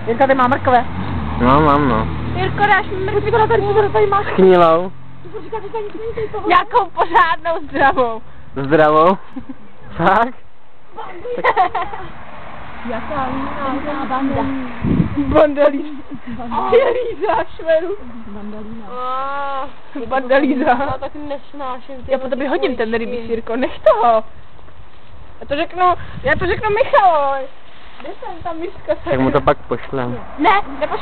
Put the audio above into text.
Jirka, ty má mrkve. No, mám, no. Jirko, dáš mi mrkvi, to tady máš. Schnilou. Jakou pořádnou zdravou. Zdravou. Tak? Jaká jiná banda. Bandalíza. Líza, šmeru. Bandalíza. Já tak nesnáším. Já po tobě hodím ten rybí, Jirko, nech toho. Já to řeknu Michalovi. Kde jsem ta miska? Tak mu to pak pošlem. Ne, nepošlem.